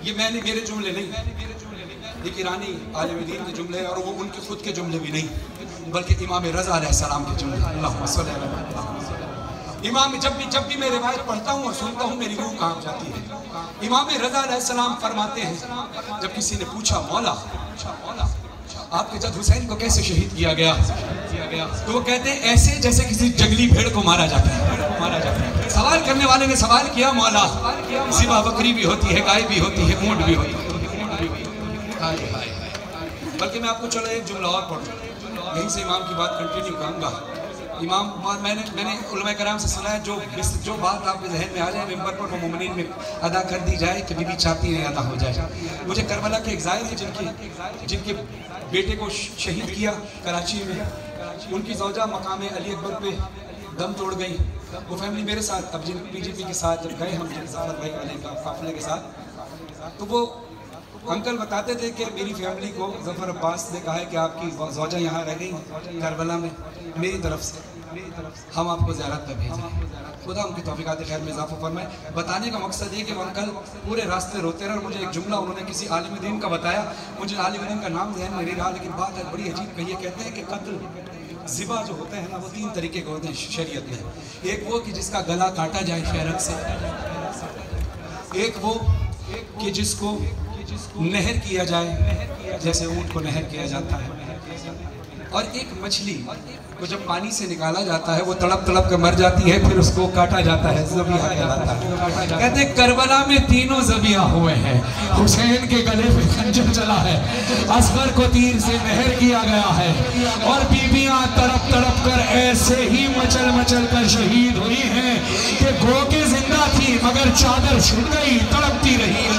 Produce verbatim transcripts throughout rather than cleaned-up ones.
یہ میں نے میرے جملے نہیں، یہ ایرانی عالم دین کے جملے اور وہ ان کے خود کے جملے بھی نہیں، بلکہ امام رضا علیہ السلام کے جملے۔ اللہم صلی اللہ علیہ وسلم۔ امام جب بھی جب بھی میں روایت پڑھتا ہوں اور سنتا ہوں میری روح کانپ جاتی ہے۔ امام رضا علیہ السلام فرماتے ہیں جب کسی نے پوچھا مولا آپ کے جد حسین کو کیسے شہید کیا گیا، تو وہ کہتے ہیں ایسے جیسے کسی جنگلی بھیڑ کو مارا جاتا ہے۔ سوال کرنے والے نے سوال کیا مولا ذبح بکری بھی ہوتی ہے، گائے بھی ہوتی ہے، اونٹ بھی ہوتی ہے، بلکہ میں آپ کو چلو ایک جملہ اور پڑھوں، یہیں سے امام کی بات کنٹینیو کروں گا۔ امام میں نے میں نے علماء کرام سے سنا ہے جو جو بات آپ کے ذہن میں آ جائے ممبر پر وہ مومنین میں ادا کر دی جائے کہ بی بی چاہتی ہے ادا ہو جائے۔ مجھے کربلا کے ایک زائر ہیں جن کی جن کے بیٹے کو شہید کیا کراچی میں، ان کی زوجہ مقام علی اکبر پہ دم توڑ گئی، وہ فیملی میرے ساتھ اب جن پی جی پی کے ساتھ جب گئے ہم ظفر بھائی والے کا قافلے کے ساتھ، تو وہ انکل بتاتے تھے کہ میری فیملی کو ظفر عباس نے کہا ہے کہ آپ کی زوجہ یہاں رہ گئی کربلا میں، میری طرف سے ہم آپ کو زیارت پہ بھیجیں، خدا ان کی توفیقات خیر میں اضافہ فرمائے۔ بتانے کا مقصد یہ کہ وہ انکل پورے راستے روتے رہے اور مجھے ایک جملہ انہوں نے کسی عالم دین کا بتایا، مجھے عالم دین کا نام ذہن میں نہیں رہا لیکن بات ہے بڑی عجیب کہی ہے، کہتے ہیں کہ قتل ذبح جو ہوتے ہیں نا وہ تین طریقے کے ہوتے ہیں شریعت میں، ایک وہ کہ جس کا گلا کاٹا جائے شہرک سے، ایک وہ کہ جس کو نہر کیا جائے جیسے اونٹ کو نہر کیا جاتا ہے، اور ایک مچھلی کو جب پانی سے نکالا جاتا ہے وہ تڑپ تڑپ کر مر جاتی ہے پھر اس کو کاٹا جاتا ہے، ذبیحہ کہلاتا ہے۔ کہتے ہیں کربلا میں تینوں ذبیحہ ہوئے ہیں، حسین کے گلے پہ خنجر چلا ہے، اصغر کو تیر سے نہر کیا گیا ہے، اور بیویاں تڑپ تڑپ کر ایسے ہی مچل مچل کر شہید ہوئی ہیں کہ گو کے زندہ تھی مگر چادر چھٹ گئی، تڑپتی رہی۔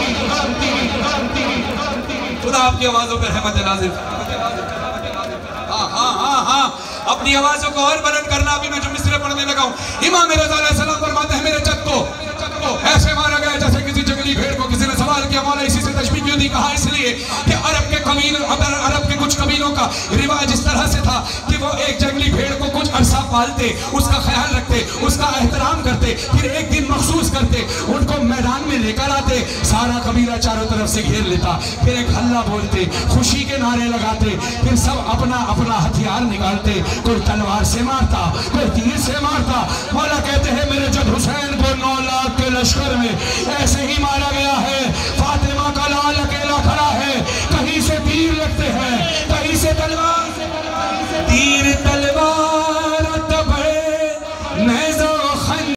خدا آپ کی آوازوں پر رحمت نازل۔ ہاں ہاں ہاں ہاں اپنی آوازوں کو اور بلند کرنا، ابھی میں جو مصرع پڑھنے لگا ہوں۔ امام رضا علیہ السلام فرماتے ہیں میرے جد کو ایسے مارا گیا جیسے کسی جنگلی بھیڑ کو۔ کسی نے سوال کیا مولا اسی سے تشبیہ کیوں نہیں؟ کہا اس لیے کہ عرب کے قبیلوں عرب کے کچھ قبیلوں کا رواج اس طرح سے تھا کہ وہ ایک جنگلی بھیڑ کو کچھ عرصہ پالتے، اس کا خیال رکھتے، اس کا احترام کرتے، پھر ایک دن مخصوص کرتے، ان کو میدان میں لے کر آتے، سارا قبیلہ چاروں طرف سے گھیر لیتا، پھر ایک حلہ بولتے، خوشی کے نعرے لگاتے، پھر سب اپنا اپنا ہتھیار نکالتے، کوئی تلوار سے مارتا، کوئی تیر سے مارتا۔ مولا کہتے ہیں میرے جد حسین کو نو لاکھ کے لشکر میں ایسے ہی مارا گیا ہے